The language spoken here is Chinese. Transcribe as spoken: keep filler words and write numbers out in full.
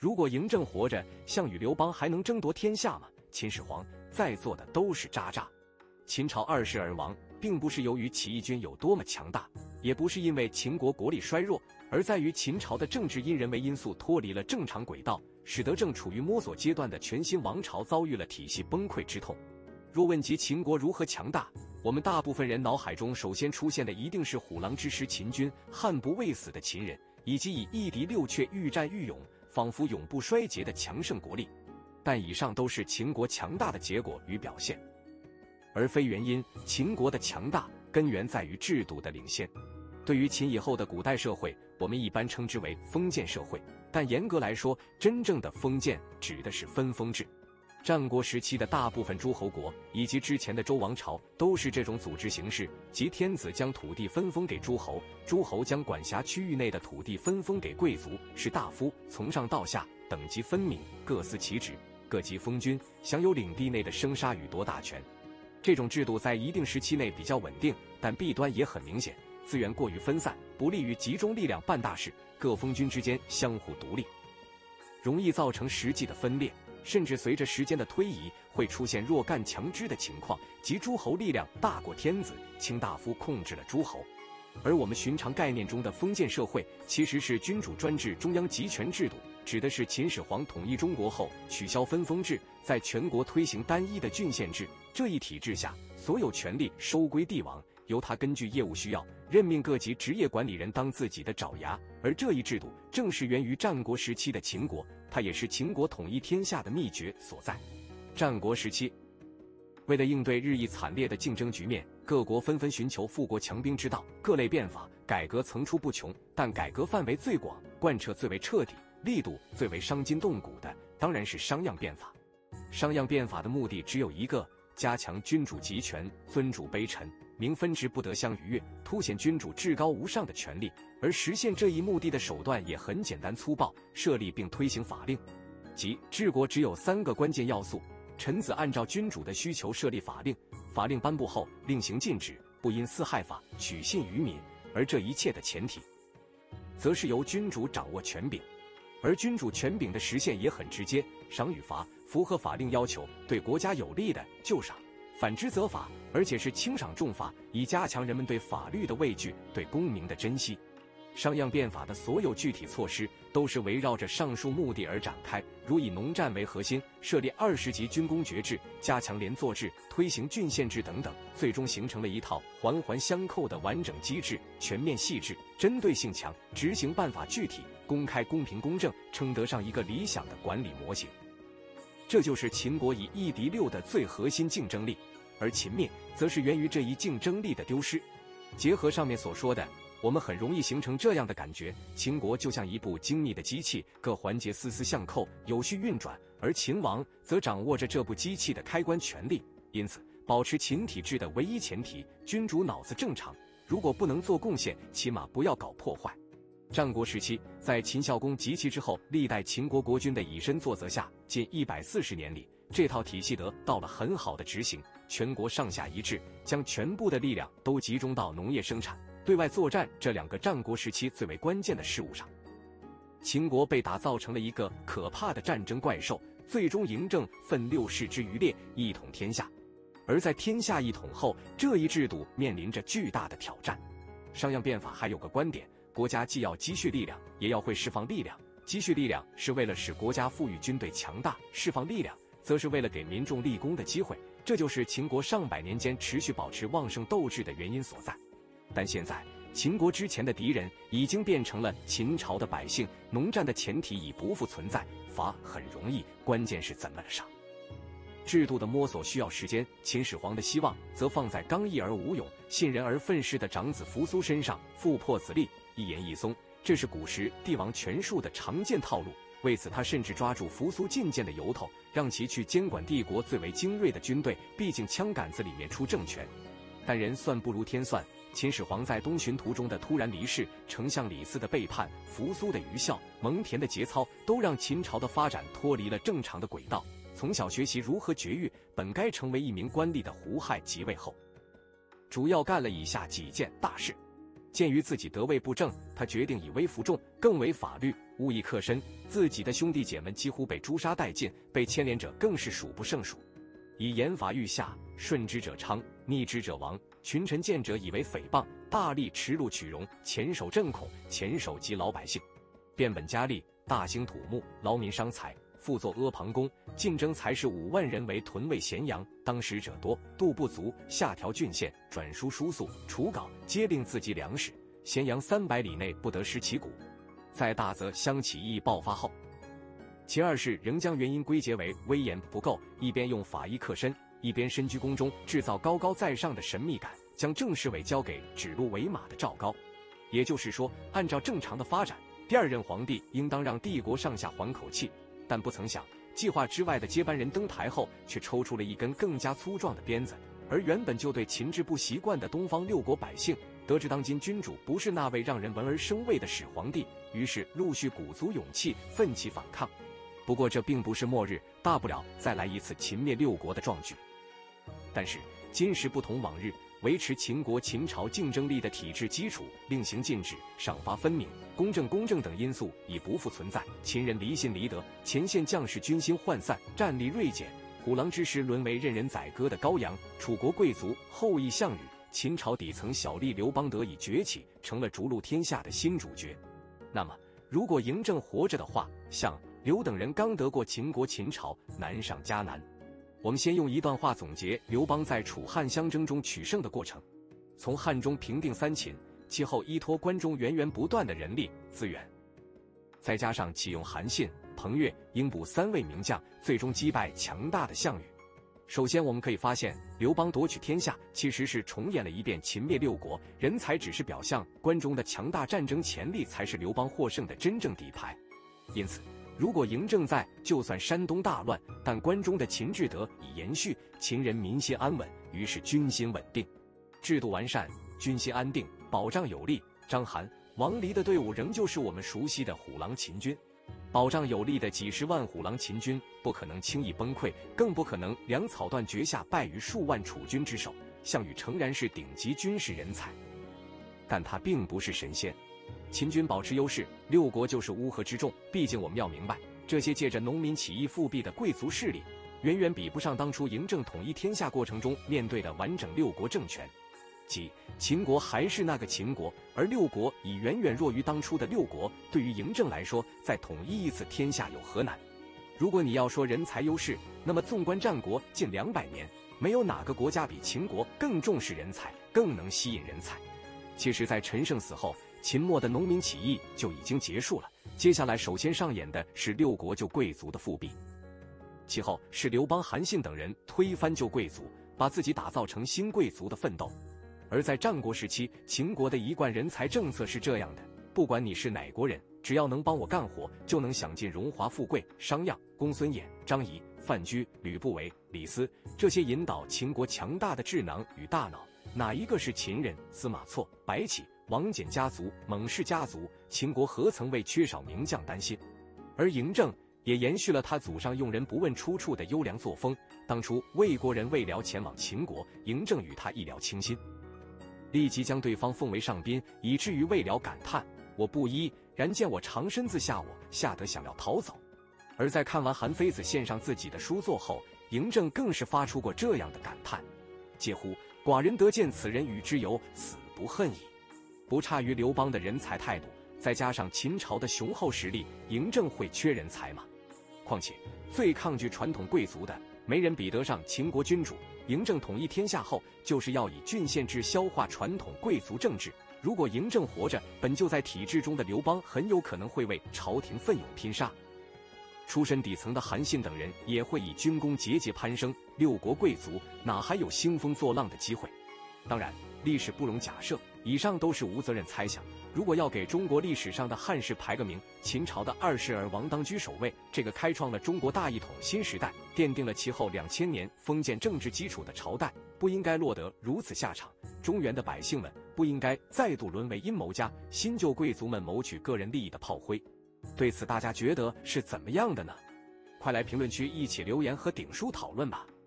如果嬴政活着，项羽、刘邦还能争夺天下吗？秦始皇在座的都是渣渣。秦朝二世而亡，并不是由于起义军有多么强大，也不是因为秦国国力衰弱，而在于秦朝的政治因人为因素脱离了正常轨道，使得正处于摸索阶段的全新王朝遭遇了体系崩溃之痛。若问及秦国如何强大，我们大部分人脑海中首先出现的一定是虎狼之师秦军、悍不畏死的秦人，以及以一敌六却愈战愈勇，仿佛永不衰竭的强盛国力。但以上都是秦国强大的结果与表现，而非原因。秦国的强大根源在于制度的领先。对于秦以后的古代社会，我们一般称之为封建社会，但严格来说，真正的封建指的是分封制。战国时期的大部分诸侯国以及之前的周王朝都是这种组织形式，即天子将土地分封给诸侯，诸侯将管辖区域内的土地分封给贵族、士大夫，从上到下等级分明，各司其职，各级封君，享有领地内的生杀予夺大权。这种制度在一定时期内比较稳定，但弊端也很明显，资源过于分散，不利于集中力量办大事，各封君之间相互独立，容易造成实际的分裂，甚至随着时间的推移会出现弱干强支的情况，即诸侯力量大过天子，卿大夫控制了诸侯。而我们寻常概念中的封建社会其实是君主专制中央集权制度，指的是秦始皇统一中国后取消分封制，在全国推行单一的郡县制。这一体制下，所有权力收归帝王，由他根据业务需要任命各级职业管理人当自己的爪牙。而这一制度正是源于战国时期的秦国，它也是秦国统一天下的秘诀所在。战国时期，为了应对日益惨烈的竞争局面，各国纷纷寻求富国强兵之道，各类变法改革层出不穷，但改革范围最广、贯彻最为彻底、力度最为伤筋动骨的，当然是商鞅变法。商鞅变法的目的只有一个，加强君主集权，尊主卑臣，明分职不得相逾越，凸显君主至高无上的权力。而实现这一目的的手段也很简单粗暴，设立并推行法令。即治国只有三个关键要素：臣子按照君主的需求设立法令，法令颁布后令行禁止，不因私害法，取信于民。而这一切的前提，则是由君主掌握权柄。而君主权柄的实现也很直接，赏与罚，符合法令要求，对国家有利的就赏，反之则罚，而且是轻赏重罚，以加强人们对法律的畏惧，对公民的珍惜。商鞅变法的所有具体措施都是围绕着上述目的而展开，如以农战为核心，设立二十级军功爵制，加强连坐制，推行郡县制等等，最终形成了一套环环相扣的完整机制，全面细致，针对性强，执行办法具体，公开公平公正，称得上一个理想的管理模型。这就是秦国以一敌六的最核心竞争力，而秦灭则是源于这一竞争力的丢失。结合上面所说的，我们很容易形成这样的感觉：秦国就像一部精密的机器，各环节丝丝相扣，有序运转，而秦王则掌握着这部机器的开关权力。因此，保持秦体制的唯一前提，君主脑子正常，如果不能做贡献，起码不要搞破坏。战国时期，在秦孝公及其之后历代秦国国君的以身作则下，近一百四十年里，这套体系得到了很好的执行，全国上下一致，将全部的力量都集中到农业生产、对外作战这两个战国时期最为关键的事务上。秦国被打造成了一个可怕的战争怪兽，最终嬴政奋六世之余烈，一统天下。而在天下一统后，这一制度面临着巨大的挑战。商鞅变法还有个观点，国家既要积蓄力量，也要会释放力量。积蓄力量是为了使国家富裕，军队强大；释放力量则是为了给民众立功的机会。这就是秦国上百年间持续保持旺盛斗志的原因所在。但现在，秦国之前的敌人已经变成了秦朝的百姓，农战的前提已不复存在，罚很容易，关键是怎么上。制度的摸索需要时间，秦始皇的希望则放在刚毅而无勇、信任而愤世的长子扶苏身上，父破子立，一言一松，这是古时帝王权术的常见套路。为此，他甚至抓住扶苏进谏的由头，让其去监管帝国最为精锐的军队，毕竟枪杆子里面出政权。但人算不如天算，秦始皇在东巡途中的突然离世，丞相李斯的背叛，扶苏的愚孝，蒙恬的节操，都让秦朝的发展脱离了正常的轨道。从小学习如何绝育，本该成为一名官吏的胡亥即位后，主要干了以下几件大事。 鉴于自己得位不正，他决定以威服众，更为法律，勿以克身。自己的兄弟姐们几乎被诛杀殆尽，被牵连者更是数不胜数。以严法御下，顺之者昌，逆之者亡。群臣见者以为诽谤，大力驰禄取荣，前手震恐，前手击老百姓，变本加厉，大兴土木，劳民伤财，复作阿房宫，竞争才士五万人为屯卫咸阳，当使者多，度不足，下调郡县，转输输粟、除稿，皆令自给粮食。咸阳三百里内不得失其谷。在大泽乡起义爆发后，秦二世仍将原因归结为威严不够，一边用法医克身，一边身居宫中制造高高在上的神秘感，将政事委交给指鹿为马的赵高。也就是说，按照正常的发展，第二任皇帝应当让帝国上下缓口气，但不曾想，计划之外的接班人登台后，却抽出了一根更加粗壮的鞭子。而原本就对秦制不习惯的东方六国百姓，得知当今君主不是那位让人闻而生畏的始皇帝，于是陆续鼓足勇气，奋起反抗。不过这并不是末日，大不了再来一次秦灭六国的壮举。但是今时不同往日，维持秦国秦朝竞争力的体制基础，令行禁止、赏罚分明、公正公正等因素已不复存在。秦人离心离德，前线将士军心涣散，战力锐减，虎狼之师沦为任人宰割的羔羊。楚国贵族后裔项羽，秦朝底层小吏刘邦得以崛起，成了逐鹿天下的新主角。那么如果嬴政活着的话，像刘等人刚得过秦国秦朝，难上加难。我们先用一段话总结刘邦在楚汉相争中取胜的过程。从汉中平定三秦，其后依托关中源源不断的人力资源，再加上启用韩信、彭越、英布三位名将，最终击败强大的项羽。首先我们可以发现，刘邦夺取天下其实是重演了一遍秦灭六国，人才只是表象，关中的强大战争潜力才是刘邦获胜的真正底牌。因此如果嬴政在，就算山东大乱，但关中的秦制得以延续，秦人民心安稳，于是军心稳定，制度完善，军心安定，保障有力。章邯、王离的队伍仍旧是我们熟悉的虎狼秦军。保障有力的几十万虎狼秦军不可能轻易崩溃，更不可能粮草断绝下败于数万楚军之手。项羽诚然是顶级军事人才，但他并不是神仙。秦军保持优势，六国就是乌合之众。毕竟我们要明白，这些借着农民起义复辟的贵族势力，远远比不上当初嬴政统一天下过程中面对的完整六国政权。即秦国还是那个秦国，而六国已远远弱于当初的六国。对于嬴政来说，再统一一次天下有何难？如果你要说人才优势，那么纵观战国近两百年，没有哪个国家比秦国更重视人才，更能吸引人才。其实在陈胜死后，秦末的农民起义就已经结束了，接下来首先上演的是六国旧贵族的复辟，其后是刘邦、韩信等人推翻旧贵族，把自己打造成新贵族的奋斗。而在战国时期，秦国的一贯人才政策是这样的：不管你是哪国人，只要能帮我干活，就能享尽荣华富贵。商鞅、公孙衍、张仪、范雎、吕不韦、李斯，这些引导秦国强大的智囊与大脑，哪一个是秦人？司马错、白起、王翦家族、蒙氏家族，秦国何曾为缺少名将担心？而嬴政也延续了他祖上用人不问出处的优良作风。当初魏国人魏辽前往秦国，嬴政与他一聊倾心，立即将对方奉为上宾，以至于魏辽感叹：我不依，然见我长身子吓我，吓得想要逃走。而在看完韩非子献上自己的书作后，嬴政更是发出过这样的感叹：嗟乎！寡人得见此人与之游，死不恨矣。不差于刘邦的人才态度，再加上秦朝的雄厚实力，嬴政会缺人才吗？况且最抗拒传统贵族的，没人比得上秦国君主。嬴政统一天下后，就是要以郡县制消化传统贵族政治。如果嬴政活着，本就在体制中的刘邦很有可能会为朝廷奋勇拼杀。出身底层的韩信等人也会以军功节节攀升，六国贵族哪还有兴风作浪的机会？当然，历史不容假设，以上都是无责任猜想。如果要给中国历史上的汉室排个名，秦朝的二世而王当居首位，这个开创了中国大一统新时代，奠定了其后两千年封建政治基础的朝代，不应该落得如此下场。中原的百姓们不应该再度沦为阴谋家、新旧贵族们谋取个人利益的炮灰。对此大家觉得是怎么样的呢？快来评论区一起留言和顶叔讨论吧。